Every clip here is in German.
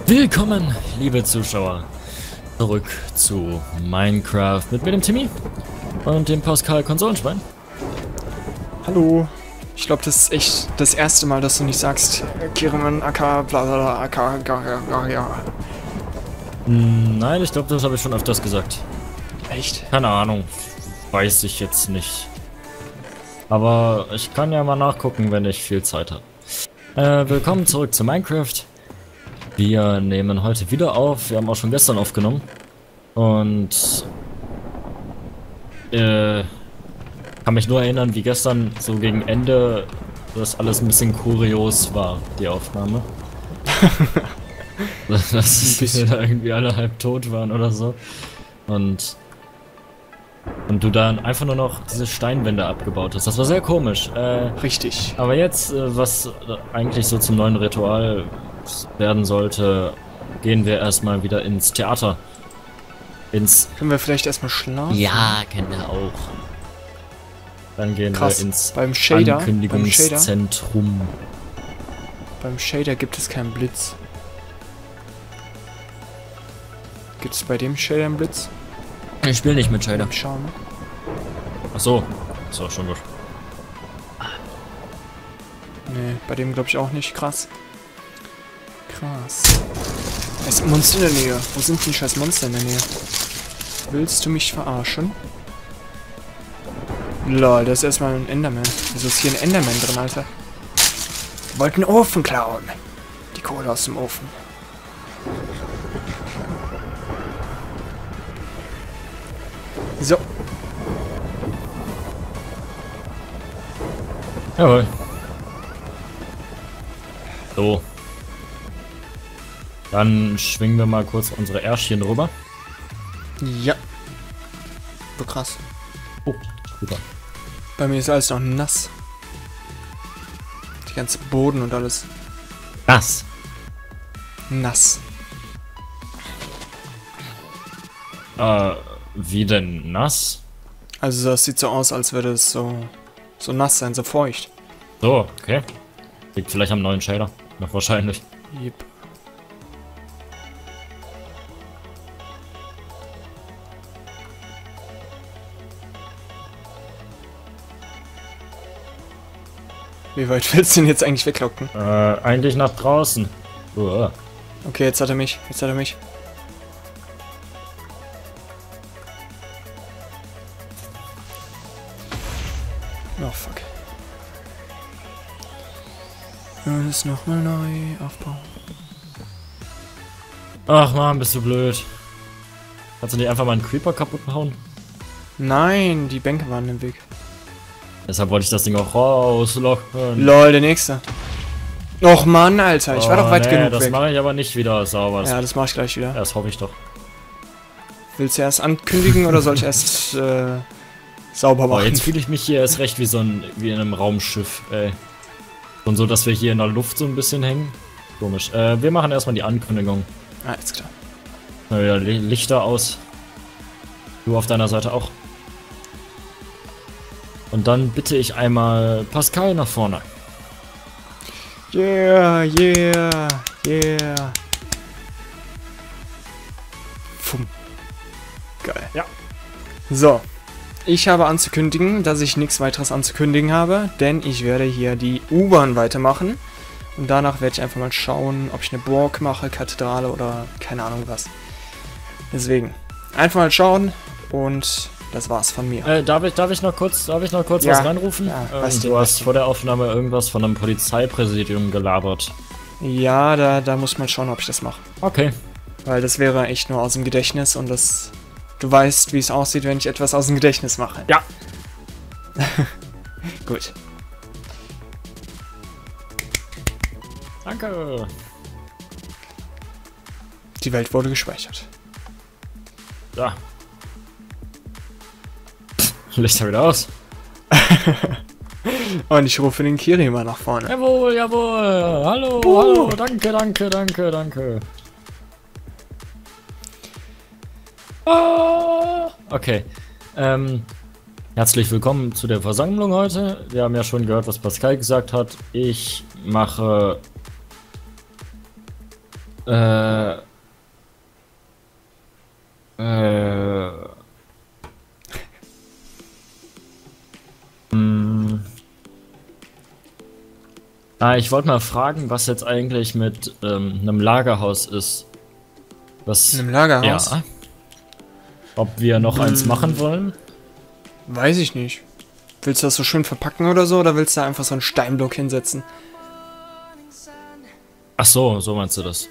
Willkommen, liebe Zuschauer, zurück zu Minecraft mit mir, dem Timmy und dem Pascal Konsolenschwein. Hallo. Ich glaube, das ist echt das erste Mal, dass du nicht sagst, Kiriman, AK, bla bla bla, AK, ja. Nein, ich glaube, das habe ich schon öfters gesagt. Echt? Keine Ahnung, weiß ich jetzt nicht. Aber ich kann ja mal nachgucken, wenn ich viel Zeit habe. Willkommen zurück zu Minecraft. Wir nehmen heute wieder auf. Wir haben auch schon gestern aufgenommen. Und kann mich nur erinnern, wie gestern so gegen Ende das alles ein bisschen kurios war, die Aufnahme. Dass wir da irgendwie alle halb tot waren oder so. Und du dann einfach nur noch diese Steinwände abgebaut hast. Das war sehr komisch. Richtig. Aber jetzt, was eigentlich so zum neuen Ritual werden sollte, gehen wir erstmal wieder ins Theater. Können wir vielleicht erstmal schlafen? Ja, kennen wir auch. Dann gehen Krass. wir ins Beim Shader, Ankündigungszentrum. Beim Shader gibt es keinen Blitz. Gibt es bei dem Shader einen Blitz? Ich spiele nicht mit Shader. Schauen. Ach so. So, schon gut. Nee, bei dem glaube ich auch nicht. Krass. Krass. Da ist ein Monster in der Nähe. Wo sind die scheiß Monster in der Nähe? Willst du mich verarschen? Lol, da ist erstmal ein Enderman. Wieso ist hier ein Enderman drin, Alter? Wir wollten einen Ofen klauen. Die Kohle aus dem Ofen. So. Jawohl. So. Dann schwingen wir mal kurz unsere Ärschchen rüber. Ja. So krass. Oh, super. Bei mir ist alles noch nass. Die ganze Boden und alles. Nass. Nass. Wie denn nass? Also das sieht so aus, als würde es so nass sein, so feucht. So, okay. Liegt vielleicht am neuen Shader. Noch wahrscheinlich. Yep. Wie weit willst du denn jetzt eigentlich weglocken? Eigentlich nach draußen. Uah. Okay, jetzt hat er mich. Jetzt hat er mich. Oh, fuck. Alles nochmal neu aufbauen. Ach man, bist du blöd. Kannst du nicht einfach mal einen Creeper kaputt hauen? Nein, die Bänke waren im Weg. Deshalb wollte ich das Ding auch rauslocken. Lol, der nächste. Och Mann, Alter, ich war doch weit genug das weg. mache ich aber nicht wieder sauber. Ja, das mache ich gleich wieder. Das hoffe ich doch. Willst du erst ankündigen oder soll ich erst sauber machen? Oh, jetzt fühle ich mich hier erst recht wie wie in einem Raumschiff, ey. Und so, dass wir hier in der Luft so ein bisschen hängen. Komisch. Wir machen erstmal die Ankündigung. Alles klar. Mal wieder Lichter aus. Du auf deiner Seite auch. Und dann bitte ich einmal Pascal nach vorne. Yeah, yeah, yeah. Fumm. Geil. Ja. So. Ich habe anzukündigen, dass ich nichts weiteres anzukündigen habe, denn ich werde hier die U-Bahn weitermachen. Und danach werde ich einfach mal schauen, ob ich eine Burg mache, Kathedrale oder keine Ahnung was. Deswegen, einfach mal schauen und das war's von mir. Darf ich noch kurz Ja. was reinrufen? Ja, was denn, du was hast denn? vor der Aufnahme irgendwas von einem Polizeipräsidium gelabert. Ja, da muss man schauen, ob ich das mache. Okay. Weil das wäre echt nur aus dem Gedächtnis und das... Du weißt, wie es aussieht, wenn ich etwas aus dem Gedächtnis mache. Ja. Gut. Danke. Die Welt wurde gespeichert. Ja. Lichter wieder aus. Und ich rufe den Kiri mal nach vorne. Jawohl, jawohl. Hallo, hallo. Danke, danke, danke, danke. Ah. Okay. Herzlich willkommen zu der Versammlung heute. Wir haben ja schon gehört, was Pascal gesagt hat. Ich mache Äh, äh, mh. Ich wollte mal fragen, was jetzt eigentlich mit einem Lagerhaus ist. Was? In einem Lagerhaus? Ja. Ob wir noch eins machen wollen? Weiß ich nicht. Willst du das so schön verpacken oder so? Oder willst du da einfach so einen Steinblock hinsetzen? Ach so, so meinst du das.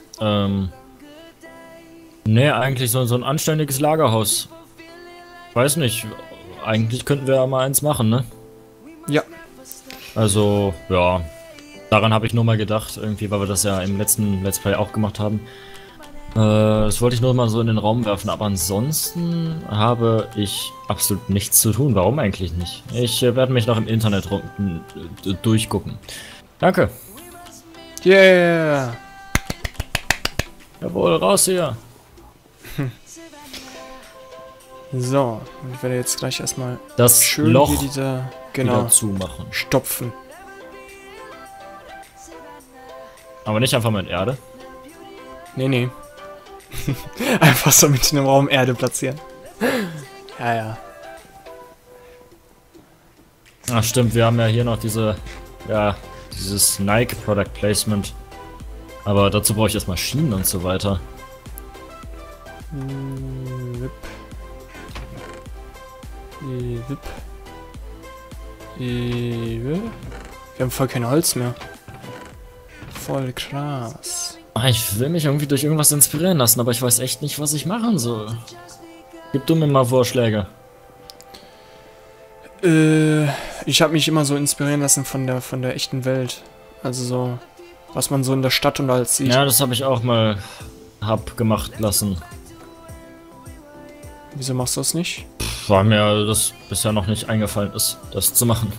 Nee, eigentlich so ein anständiges Lagerhaus. Weiß nicht. Eigentlich könnten wir ja mal eins machen, ne? Ja. Also, ja. Daran habe ich nur mal gedacht, irgendwie, weil wir das ja im letzten Let's Play auch gemacht haben. Das wollte ich nur mal so in den Raum werfen, aber ansonsten habe ich absolut nichts zu tun. Warum eigentlich nicht? Ich werde mich noch im Internet durchgucken. Danke. Yeah. Jawohl, raus hier. So, und ich werde jetzt gleich erstmal Das schön Loch hier diese, wieder zumachen. stopfen. Aber nicht einfach mit Erde. Nee, nee. Einfach so mitten im Raum Erde platzieren. Ja, ja. Ach stimmt, wir haben ja hier noch dieses Nike Product Placement. Aber dazu brauche ich erstmal Schienen und so weiter. Wip. Wip. Wir haben voll kein Holz mehr. Voll krass. Ich will mich irgendwie durch irgendwas inspirieren lassen, aber ich weiß echt nicht, was ich machen soll. Gib du mir mal Vorschläge. Ich habe mich immer so inspirieren lassen von der echten Welt. Also so, was man so in der Stadt und alles sieht. Ja, das habe ich auch mal gemacht lassen. Wieso machst du das nicht? Weil mir das bisher noch nicht eingefallen ist, das zu machen.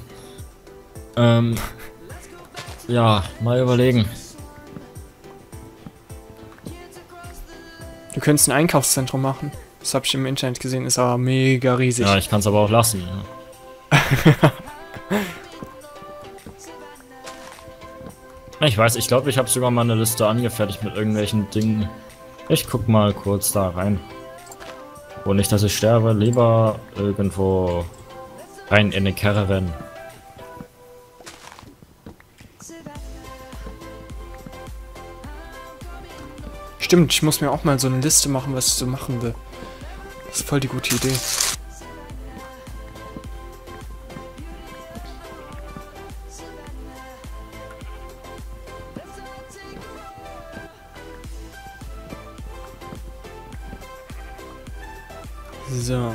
Ja, mal überlegen. Du könntest ein Einkaufszentrum machen. Das habe ich im Internet gesehen, ist aber mega riesig. Ja, ich kann es aber auch lassen. Ja. Ich weiß, ich glaube, ich habe sogar mal eine Liste angefertigt mit irgendwelchen Dingen. Ich guck mal kurz da rein. Und nicht, dass ich sterbe, lieber irgendwo rein in eine Caravan. Stimmt, ich muss mir auch mal so eine Liste machen, was ich so machen will. Das ist voll die gute Idee. So.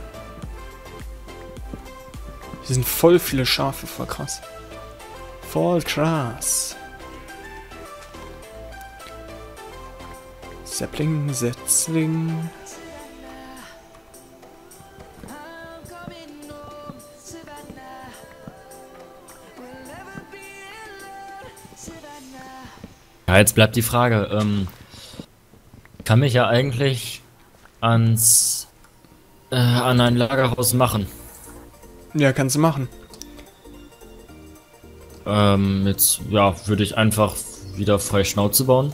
Hier sind voll viele Schafe, voll krass. Voll krass. Sapling, Setzling. Ja, jetzt bleibt die Frage, kann mich ja eigentlich an ein Lagerhaus machen. Ja, kannst du machen. Jetzt, ja, würde ich einfach wieder frei Schnauze bauen.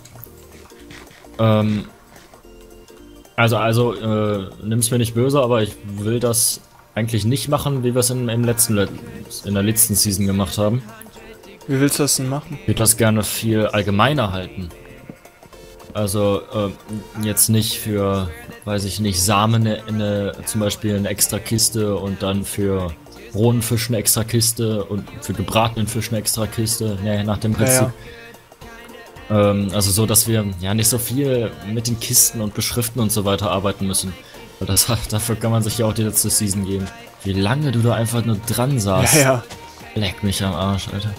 Nimm's mir nicht böse, aber ich will das eigentlich nicht machen, wie wir es in der letzten Season gemacht haben. Wie willst du das denn machen? Ich würde das gerne viel allgemeiner halten. Also, jetzt nicht für, weiß ich nicht, Samen zum Beispiel eine extra Kiste und dann für rohen Fisch eine extra Kiste und für gebratenen Fisch eine extra Kiste. Ne, nach dem Prinzip. Ja, ja. Also so, dass wir ja nicht so viel mit den Kisten und Beschriften und so weiter arbeiten müssen. Weil dafür kann man sich ja auch die letzte Season geben. Wie lange du da einfach nur dran saßt. Ja, ja. Leck mich am Arsch, Alter.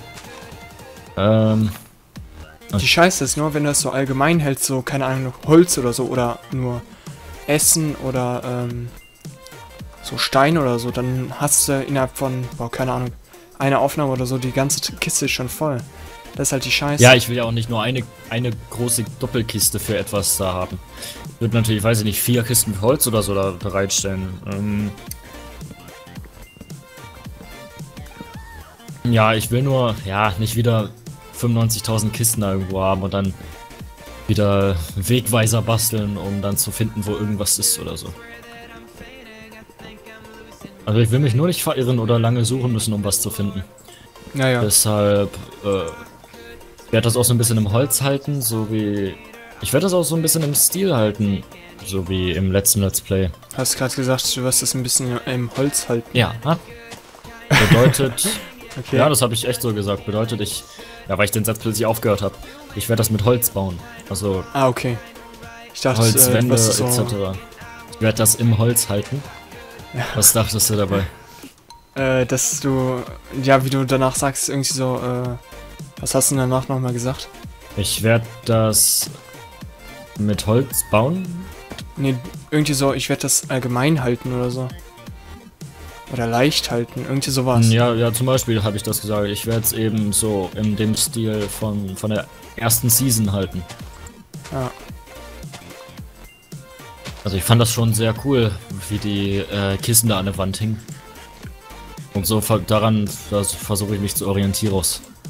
Die Scheiße ist nur, wenn du das so allgemein hältst, so, keine Ahnung, Holz oder so, oder nur Essen oder, so Stein oder so, dann hast du innerhalb von, boah, keine Ahnung, einer Aufnahme oder so, die ganze Kiste ist schon voll. Das ist halt die Scheiße. Ja, ich will ja auch nicht nur eine große Doppelkiste für etwas da haben. Ich würde natürlich, weiß ich nicht, 4 Kisten mit Holz oder so da bereitstellen. Ja, ich will nur, ja, nicht wieder 95.000 Kisten da irgendwo haben und dann wieder Wegweiser basteln, um dann zu finden, wo irgendwas ist oder so. Also ich will mich nur nicht verirren oder lange suchen müssen, um was zu finden. Naja. Deshalb ich werde das auch so ein bisschen im Holz halten, so wie... Ich werde das auch so ein bisschen im Stil halten, so wie im letzten Let's Play. Hast gerade gesagt, du wirst das ein bisschen im Holz halten. Ja. Bedeutet... Okay. Ja, das habe ich echt so gesagt. Bedeutet, weil ich den Satz plötzlich aufgehört habe. Ich werde das mit Holz bauen. Also Ah, okay. Ich dachte, Holzwände so etc. Ich werde das im Holz halten. Ja. Was dachtest du dabei? Dass du, ja, wie du danach sagst, irgendwie so, was hast du denn danach nochmal gesagt? Ich werde das mit Holz bauen. Nee, irgendwie so, ich werde das allgemein halten oder so. Oder leicht halten, irgendwie sowas. Ja, zum Beispiel habe ich das gesagt. Ich werde es eben so in dem Stil von der ersten Season halten. Ja. Also ich fand das schon sehr cool, wie die Kissen da an der Wand hingen. Und so daran versuche ich mich zu orientieren.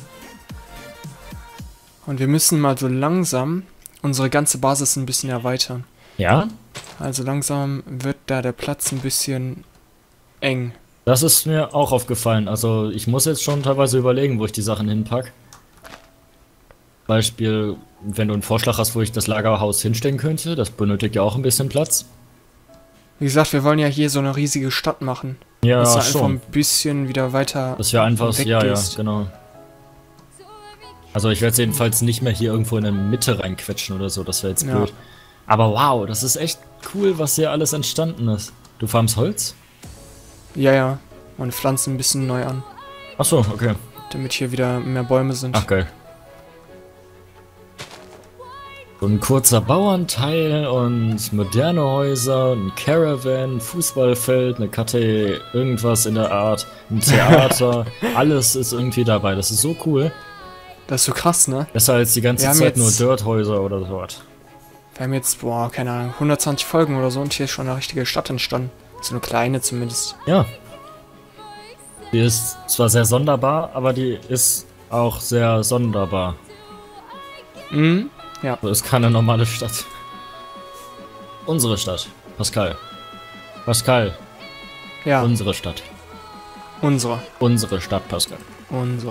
Und wir müssen mal so langsam unsere ganze Basis ein bisschen erweitern. Ja? Also langsam wird da der Platz ein bisschen eng. Das ist mir auch aufgefallen. Also ich muss jetzt schon teilweise überlegen, wo ich die Sachen hinpack. Beispiel, wenn du einen Vorschlag hast, wo ich das Lagerhaus hinstellen könnte, das benötigt ja auch ein bisschen Platz. Wie gesagt, wir wollen ja hier so eine riesige Stadt machen. Ja, dass du einfach schon. ein bisschen wieder weiter Das wäre einfach, ja, weggehst. genau. Also ich werde es jedenfalls nicht mehr hier irgendwo in der Mitte reinquetschen oder so, das wäre jetzt Ja. blöd. Aber wow, das ist echt cool, was hier alles entstanden ist. Du farmst Holz? Ja. Und pflanzen ein bisschen neu an, Ach so, okay. damit hier wieder mehr Bäume sind. Ach geil. So ein kurzer Bauernteil und moderne Häuser, ein Caravan, Fußballfeld, eine Karte, irgendwas in der Art, ein Theater, alles ist irgendwie dabei. Das ist so cool. Das ist so krass, ne? Besser als die ganze Wir haben Zeit nur jetzt- Dirthäuser oder sowas. Wir haben jetzt, boah, keine Ahnung, 120 Folgen oder so und hier ist schon eine richtige Stadt entstanden. So eine kleine zumindest. Ja. Die ist zwar sehr sonderbar, aber die ist auch sehr sonderbar. Mhm. Ja. So ist keine normale Stadt. Unsere Stadt. Pascal. Pascal. Ja, Unsere Stadt. unsere. Unsere Stadt, Pascal. Unsere.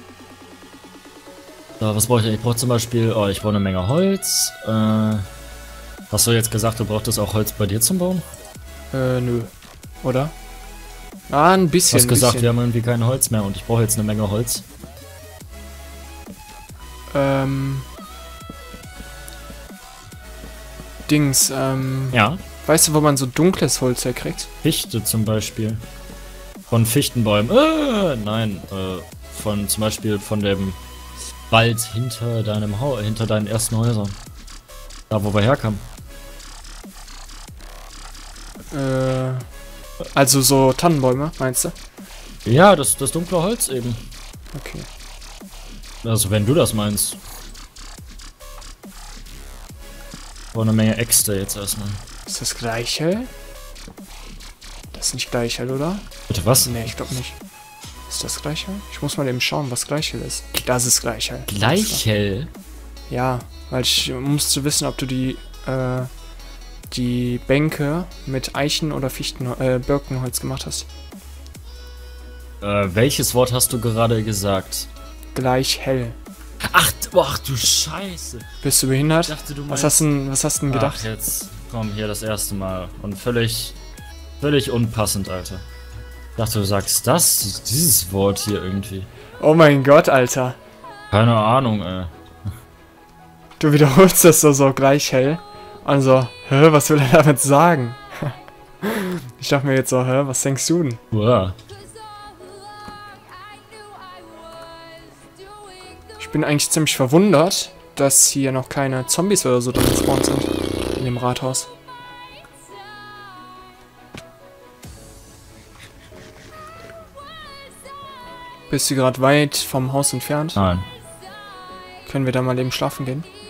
So, was brauche ich? Ich brauche zum Beispiel, ich brauche eine Menge Holz. Hast du jetzt gesagt, du brauchtest auch Holz bei dir zum Bauen? Nö. Oder? Ah, ein Du bisschen. hast gesagt, bisschen. wir haben irgendwie kein Holz mehr und ich brauche jetzt eine Menge Holz. Dings, Ja. weißt du, wo man so dunkles Holz herkriegt? Fichte zum Beispiel. Von Fichtenbäumen. Nein, von zum Beispiel von dem Wald hinter hinter deinen ersten Häusern. Da wo wir herkamen. Also so Tannenbäume, meinst du? Ja, das dunkle Holz eben. Okay. Also wenn du das meinst. Brauche eine Menge Äxte jetzt erstmal. Ist das gleich hell? Das ist nicht gleich hell, oder? Bitte was? Nee, ich glaube nicht. Ist das gleich hell? Ich muss mal eben schauen, was gleich hell ist. Das ist gleich hell. Gleich hell? Ja, weil ich musste wissen, ob du die Bänke mit Eichen- oder Birkenholz gemacht hast. Welches Wort hast du gerade gesagt? Gleich hell. Ach du Scheiße. Bist du behindert? Ich dachte, du Was meinst... hast du denn gedacht? Ach, jetzt komm, hier das erste Mal. Und völlig unpassend, Alter. Ich dachte, du sagst dieses Wort hier irgendwie. Oh mein Gott, Alter. Keine Ahnung, ey. Du wiederholst das so gleich hell. Also, was will er damit sagen? Ich dachte mir jetzt so, was denkst du denn? Uah. Ich bin eigentlich ziemlich verwundert, dass hier noch keine Zombies oder so drin gespawnt sind. In dem Rathaus. Bist du gerade weit vom Haus entfernt? Nein. Können wir da mal eben schlafen gehen?